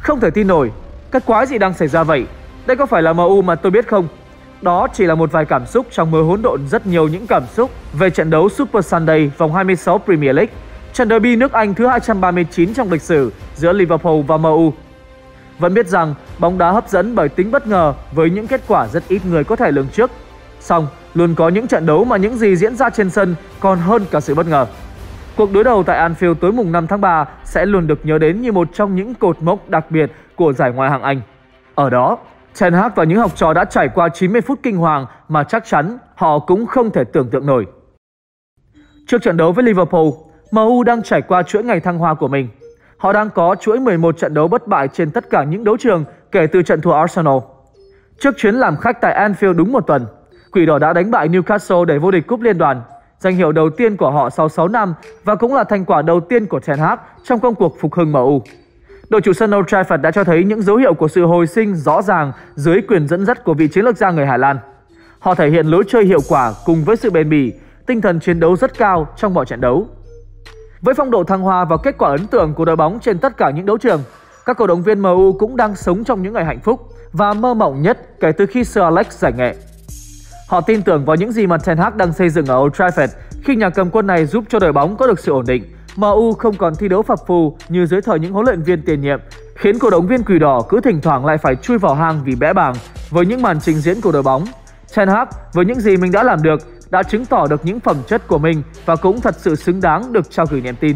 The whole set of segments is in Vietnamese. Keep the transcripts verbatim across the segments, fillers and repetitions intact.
Không thể tin nổi, cái quái gì đang xảy ra vậy? Đây có phải là em u mà tôi biết không? Đó chỉ là một vài cảm xúc trong mớ hỗn độn rất nhiều những cảm xúc về trận đấu Super Sunday vòng hai mươi sáu Premier League, trận derby nước Anh thứ hai trăm ba mươi chín trong lịch sử giữa Liverpool và em u. Vẫn biết rằng bóng đá hấp dẫn bởi tính bất ngờ với những kết quả rất ít người có thể lường trước. Song luôn có những trận đấu mà những gì diễn ra trên sân còn hơn cả sự bất ngờ. Cuộc đối đầu tại Anfield tối mùng năm tháng ba sẽ luôn được nhớ đến như một trong những cột mốc đặc biệt của giải Ngoại hạng Anh. Ở đó, Ten Hag và những học trò đã trải qua chín mươi phút kinh hoàng mà chắc chắn họ cũng không thể tưởng tượng nổi. Trước trận đấu với Liverpool, em u đang trải qua chuỗi ngày thăng hoa của mình. Họ đang có chuỗi mười một trận đấu bất bại trên tất cả những đấu trường kể từ trận thua Arsenal. Trước chuyến làm khách tại Anfield đúng một tuần, Quỷ đỏ đã đánh bại Newcastle để vô địch cúp Liên đoàn, danh hiệu đầu tiên của họ sau sáu năm và cũng là thành quả đầu tiên của Ten Hag trong công cuộc phục hưng em u. Đội chủ sân Old Trafford đã cho thấy những dấu hiệu của sự hồi sinh rõ ràng dưới quyền dẫn dắt của vị chiến lược gia người Hà Lan. Họ thể hiện lối chơi hiệu quả cùng với sự bền bỉ, tinh thần chiến đấu rất cao trong mọi trận đấu. Với phong độ thăng hoa và kết quả ấn tượng của đội bóng trên tất cả những đấu trường, các cổ động viên em u cũng đang sống trong những ngày hạnh phúc và mơ mộng nhất kể từ khi Sir Alex giải nghệ. Họ tin tưởng vào những gì mà Ten Hag đang xây dựng ở Old Trafford khi nhà cầm quân này giúp cho đội bóng có được sự ổn định. em u không còn thi đấu phập phù như dưới thời những huấn luyện viên tiền nhiệm, khiến cổ động viên Quỷ đỏ cứ thỉnh thoảng lại phải chui vào hang vì bẽ bàng với những màn trình diễn của đội bóng. Ten Hag với những gì mình đã làm được đã chứng tỏ được những phẩm chất của mình và cũng thật sự xứng đáng được trao gửi niềm tin.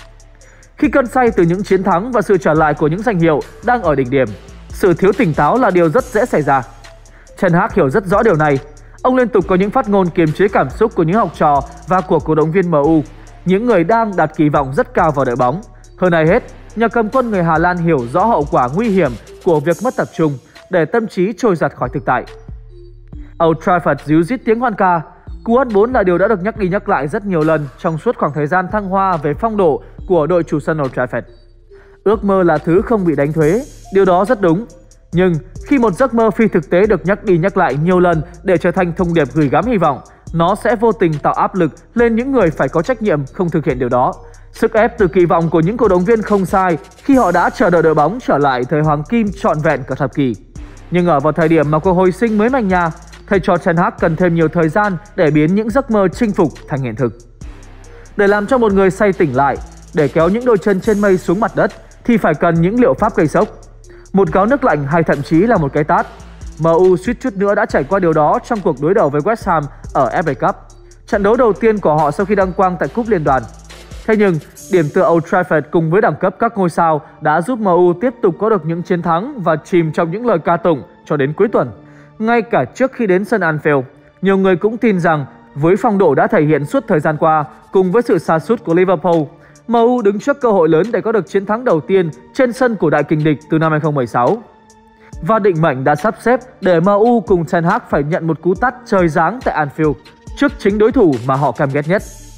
Khi cơn say từ những chiến thắng và sự trở lại của những danh hiệu đang ở đỉnh điểm, sự thiếu tỉnh táo là điều rất dễ xảy ra. Ten Hag hiểu rất rõ điều này. Ông liên tục có những phát ngôn kiềm chế cảm xúc của những học trò và của cổ động viên em u, những người đang đặt kỳ vọng rất cao vào đội bóng. Hơn ai hết, nhà cầm quân người Hà Lan hiểu rõ hậu quả nguy hiểm của việc mất tập trung để tâm trí trôi giạt khỏi thực tại. Old Trafford ríu rít tiếng hoan ca. Cú ăn bốn là điều đã được nhắc đi nhắc lại rất nhiều lần trong suốt khoảng thời gian thăng hoa về phong độ của đội chủ sân Old Trafford. Ước mơ là thứ không bị đánh thuế, điều đó rất đúng. Nhưng khi một giấc mơ phi thực tế được nhắc đi nhắc lại nhiều lần để trở thành thông điệp gửi gắm hy vọng, nó sẽ vô tình tạo áp lực lên những người phải có trách nhiệm không thực hiện điều đó. Sức ép từ kỳ vọng của những cổ động viên không sai khi họ đã chờ đợi đội bóng trở lại thời hoàng kim trọn vẹn cả thập kỷ. Nhưng ở vào thời điểm mà cuộc hồi sinh mới manh nha, thầy trò Ten Hag cần thêm nhiều thời gian để biến những giấc mơ chinh phục thành hiện thực. Để làm cho một người say tỉnh lại, để kéo những đôi chân trên mây xuống mặt đất thì phải cần những liệu pháp gây sốc. Một gáo nước lạnh hay thậm chí là một cái tát. em u suýt chút nữa đã trải qua điều đó trong cuộc đối đầu với West Ham ở ép a Cup, trận đấu đầu tiên của họ sau khi đăng quang tại cúp Liên đoàn. Thế nhưng, điểm tựa Old Trafford cùng với đẳng cấp các ngôi sao đã giúp em u tiếp tục có được những chiến thắng và chìm trong những lời ca tụng cho đến cuối tuần. Ngay cả trước khi đến sân Anfield, nhiều người cũng tin rằng với phong độ đã thể hiện suốt thời gian qua cùng với sự sa sút của Liverpool, em u đứng trước cơ hội lớn để có được chiến thắng đầu tiên trên sân của đại kình địch từ năm hai không một sáu. Và định mệnh đã sắp xếp để em u cùng Ten Hag phải nhận một cú tát trời giáng tại Anfield trước chính đối thủ mà họ căm ghét nhất.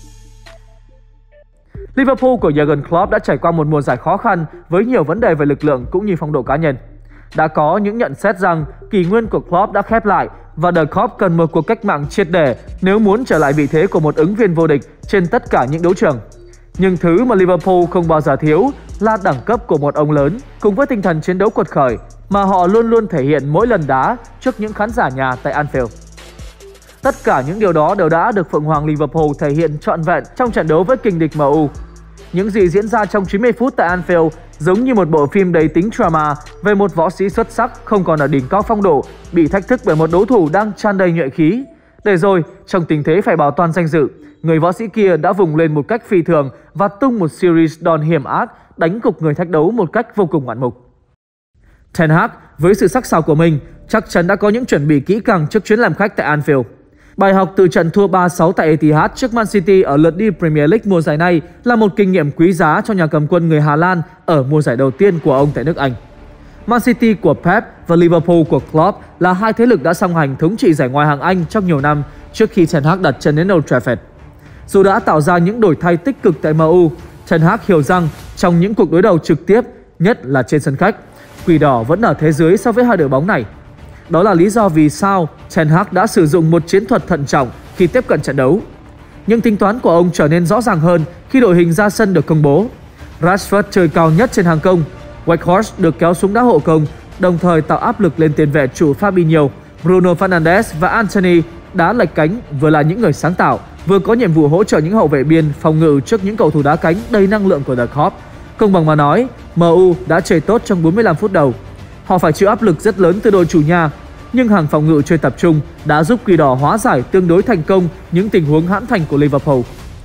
Liverpool của Jurgen Klopp đã trải qua một mùa giải khó khăn với nhiều vấn đề về lực lượng cũng như phong độ cá nhân. Đã có những nhận xét rằng kỷ nguyên của Klopp đã khép lại và The Klopp cần một cuộc cách mạng triệt để nếu muốn trở lại vị thế của một ứng viên vô địch trên tất cả những đấu trường. Nhưng thứ mà Liverpool không bao giờ thiếu là đẳng cấp của một ông lớn cùng với tinh thần chiến đấu quật khởi mà họ luôn luôn thể hiện mỗi lần đá trước những khán giả nhà tại Anfield. Tất cả những điều đó đều đã được Phượng Hoàng Liverpool thể hiện trọn vẹn trong trận đấu với kình địch em u. Những gì diễn ra trong chín mươi phút tại Anfield giống như một bộ phim đầy tính drama về một võ sĩ xuất sắc không còn ở đỉnh cao phong độ, bị thách thức bởi một đối thủ đang tràn đầy nhuệ khí. Để rồi, trong tình thế phải bảo toàn danh dự, người võ sĩ kia đã vùng lên một cách phi thường và tung một series đòn hiểm ác đánh gục người thách đấu một cách vô cùng ngoạn mục. Ten Hag với sự sắc sảo của mình chắc chắn đã có những chuẩn bị kỹ càng trước chuyến làm khách tại Anfield. Bài học từ trận thua ba sáu tại Etihad trước Man City ở lượt đi Premier League mùa giải này là một kinh nghiệm quý giá cho nhà cầm quân người Hà Lan ở mùa giải đầu tiên của ông tại nước Anh. Man City của Pep và Liverpool của Klopp là hai thế lực đã song hành thống trị giải Ngoại hạng Anh trong nhiều năm trước khi Ten Hag đặt chân đến Old Trafford. Dù đã tạo ra những đổi thay tích cực tại em u, Ten Hag hiểu rằng trong những cuộc đối đầu trực tiếp, nhất là trên sân khách, Quỷ đỏ vẫn ở thế dưới so với hai đội bóng này. Đó là lý do vì sao Ten Hag đã sử dụng một chiến thuật thận trọng khi tiếp cận trận đấu. Nhưng tính toán của ông trở nên rõ ràng hơn khi đội hình ra sân được công bố. Rashford chơi cao nhất trên hàng công, Weghorst được kéo xuống đá hộ công, đồng thời tạo áp lực lên tiền vệ chủ Fabinho. Bruno Fernandes và Antony đá lệch cánh vừa là những người sáng tạo, vừa có nhiệm vụ hỗ trợ những hậu vệ biên phòng ngự trước những cầu thủ đá cánh đầy năng lượng của The Corp. Công bằng mà nói, em u đã chơi tốt trong bốn mươi lăm phút đầu. Họ phải chịu áp lực rất lớn từ đội chủ nhà, nhưng hàng phòng ngự chơi tập trung đã giúp Quỷ Đỏ hóa giải tương đối thành công những tình huống hãm thành của Liverpool.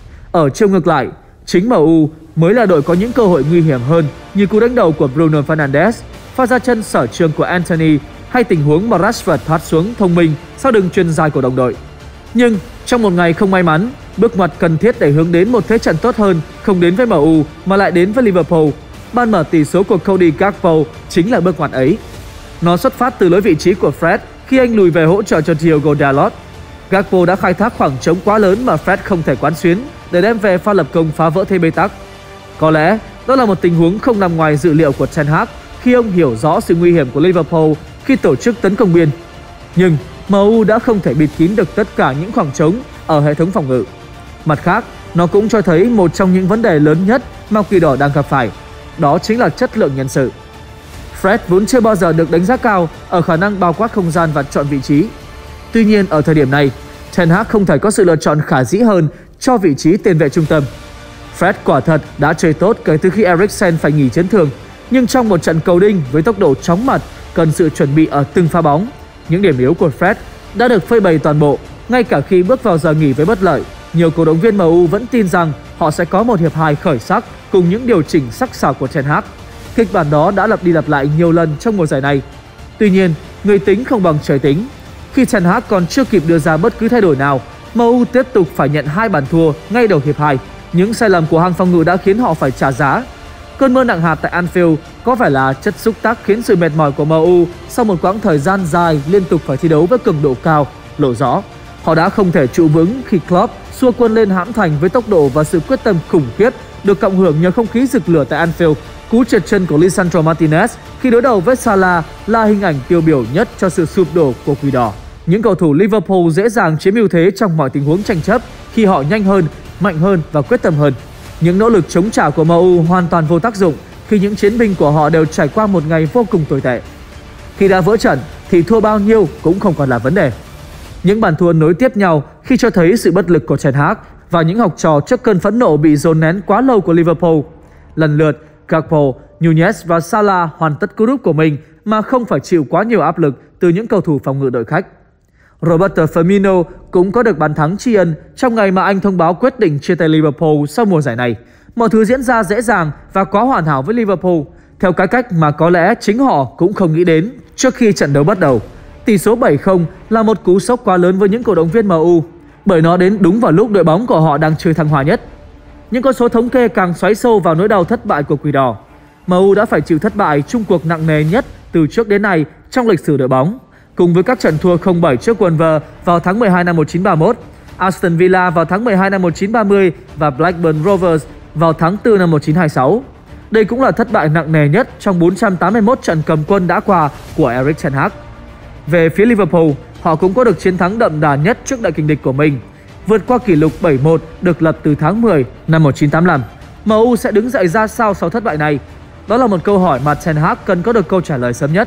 Ở chiều ngược lại, chính em u mới là đội có những cơ hội nguy hiểm hơn, như cú đánh đầu của Bruno Fernandes, pha ra chân sở trường của Antony hay tình huống mà Rashford thoát xuống thông minh sau đường chuyền dài của đồng đội. Nhưng trong một ngày không may mắn, bước ngoặt cần thiết để hướng đến một thế trận tốt hơn không đến với em u mà lại đến với Liverpool. Ban mở tỷ số của Cody Gakpo chính là bước ngoặt ấy. Nó xuất phát từ lỗi vị trí của Fred khi anh lùi về hỗ trợ cho Diogo Dalot. Gakpo đã khai thác khoảng trống quá lớn mà Fred không thể quán xuyến để đem về pha lập công phá vỡ thế bế tắc. Có lẽ đó là một tình huống không nằm ngoài dự liệu của Ten Hag khi ông hiểu rõ sự nguy hiểm của Liverpool khi tổ chức tấn công biên. Nhưng em u đã không thể bịt kín được tất cả những khoảng trống ở hệ thống phòng ngự. Mặt khác, nó cũng cho thấy một trong những vấn đề lớn nhất mà Quỷ Đỏ đang gặp phải, đó chính là chất lượng nhân sự. Fred vốn chưa bao giờ được đánh giá cao ở khả năng bao quát không gian và chọn vị trí. Tuy nhiên ở thời điểm này, Ten Hag không thể có sự lựa chọn khả dĩ hơn cho vị trí tiền vệ trung tâm. Fred quả thật đã chơi tốt kể từ khi Eriksen phải nghỉ chấn thương, nhưng trong một trận cầu đinh với tốc độ chóng mặt cần sự chuẩn bị ở từng pha bóng, những điểm yếu của Fred đã được phơi bày toàn bộ. Ngay cả khi bước vào giờ nghỉ với bất lợi, nhiều cổ động viên em u vẫn tin rằng họ sẽ có một hiệp hai khởi sắc cùng những điều chỉnh sắc sảo của Ten Hag. Kịch bản đó đã lặp đi lặp lại nhiều lần trong mùa giải này. Tuy nhiên, người tính không bằng trời tính. Khi Ten Hag còn chưa kịp đưa ra bất cứ thay đổi nào, em u tiếp tục phải nhận hai bàn thua ngay đầu hiệp hai. Những sai lầm của hàng phòng ngự đã khiến họ phải trả giá. Cơn mưa nặng hạt tại Anfield có phải là chất xúc tác khiến sự mệt mỏi của em u sau một quãng thời gian dài liên tục phải thi đấu với cường độ cao lộ rõ. Họ đã không thể trụ vững khi Klopp xua quân lên hãm thành với tốc độ và sự quyết tâm khủng khiếp được cộng hưởng nhờ không khí rực lửa tại Anfield. Cú trượt chân của Lisandro Martinez khi đối đầu với Salah là hình ảnh tiêu biểu nhất cho sự sụp đổ của Quỷ Đỏ. Những cầu thủ Liverpool dễ dàng chiếm ưu thế trong mọi tình huống tranh chấp khi họ nhanh hơn, mạnh hơn và quyết tâm hơn. Những nỗ lực chống trả của em u hoàn toàn vô tác dụng khi những chiến binh của họ đều trải qua một ngày vô cùng tồi tệ. Khi đã vỡ trận thì thua bao nhiêu cũng không còn là vấn đề. Những bàn thua nối tiếp nhau khi cho thấy sự bất lực của Ten Hag và những học trò trước cơn phẫn nộ bị dồn nén quá lâu của Liverpool. Lần lượt, Gakpo, Nunez và Salah hoàn tất cú đúp của mình mà không phải chịu quá nhiều áp lực từ những cầu thủ phòng ngự đội khách. Roberto Firmino cũng có được bàn thắng tri ân trong ngày mà anh thông báo quyết định chia tay Liverpool sau mùa giải này. Mọi thứ diễn ra dễ dàng và quá hoàn hảo với Liverpool, theo cái cách mà có lẽ chính họ cũng không nghĩ đến trước khi trận đấu bắt đầu. Tỷ số bảy không là một cú sốc quá lớn với những cổ động viên em u, bởi nó đến đúng vào lúc đội bóng của họ đang chơi thăng hoa nhất. Những con số thống kê càng xoáy sâu vào nỗi đau thất bại của Quỷ Đỏ. em u đã phải chịu thất bại chung cuộc nặng nề nhất từ trước đến nay trong lịch sử đội bóng, cùng với các trận thua không bảy trước Wolves vào tháng mười hai năm một nghìn chín trăm ba mươi mốt, Aston Villa vào tháng mười hai năm một nghìn chín trăm ba mươi và Blackburn Rovers vào tháng tư năm một nghìn chín trăm hai mươi sáu. Đây cũng là thất bại nặng nề nhất trong bốn trăm tám mươi mốt trận cầm quân đã qua của Erik ten Hag. Về phía Liverpool, họ cũng có được chiến thắng đậm đà nhất trước đại kình địch của mình, vượt qua kỷ lục bảy một được lập từ tháng mười năm một nghìn chín trăm tám mươi lăm. em u sẽ đứng dậy ra sao sau thất bại này? Đó là một câu hỏi mà Ten Hag cần có được câu trả lời sớm nhất.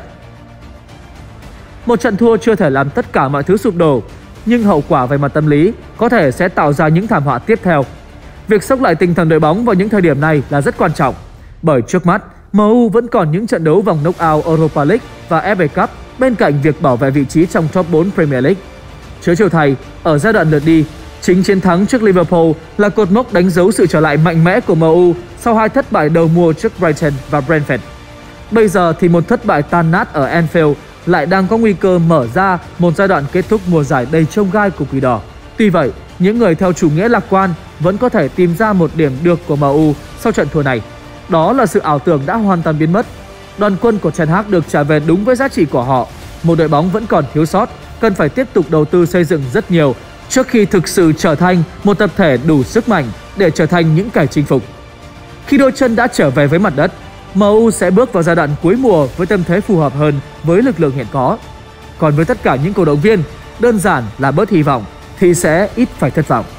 Một trận thua chưa thể làm tất cả mọi thứ sụp đổ, nhưng hậu quả về mặt tâm lý có thể sẽ tạo ra những thảm họa tiếp theo. Việc xốc lại tinh thần đội bóng vào những thời điểm này là rất quan trọng, bởi trước mắt em u vẫn còn những trận đấu vòng knock-out Europa League và ép a Cup bên cạnh việc bảo vệ vị trí trong top bốn Premier League. Chớ chiều thầy, ở giai đoạn lượt đi, chính chiến thắng trước Liverpool là cột mốc đánh dấu sự trở lại mạnh mẽ của em u sau hai thất bại đầu mùa trước Brighton và Brentford. Bây giờ thì một thất bại tan nát ở Anfield lại đang có nguy cơ mở ra một giai đoạn kết thúc mùa giải đầy chông gai của Quỷ Đỏ. Tuy vậy, những người theo chủ nghĩa lạc quan vẫn có thể tìm ra một điểm được của em u sau trận thua này. Đó là sự ảo tưởng đã hoàn toàn biến mất. Đoàn quân của Ten Hag được trả về đúng với giá trị của họ. Một đội bóng vẫn còn thiếu sót, cần phải tiếp tục đầu tư xây dựng rất nhiều trước khi thực sự trở thành một tập thể đủ sức mạnh để trở thành những kẻ chinh phục. Khi đôi chân đã trở về với mặt đất, em u sẽ bước vào giai đoạn cuối mùa với tâm thế phù hợp hơn với lực lượng hiện có. Còn với tất cả những cổ động viên, đơn giản là bớt hy vọng thì sẽ ít phải thất vọng.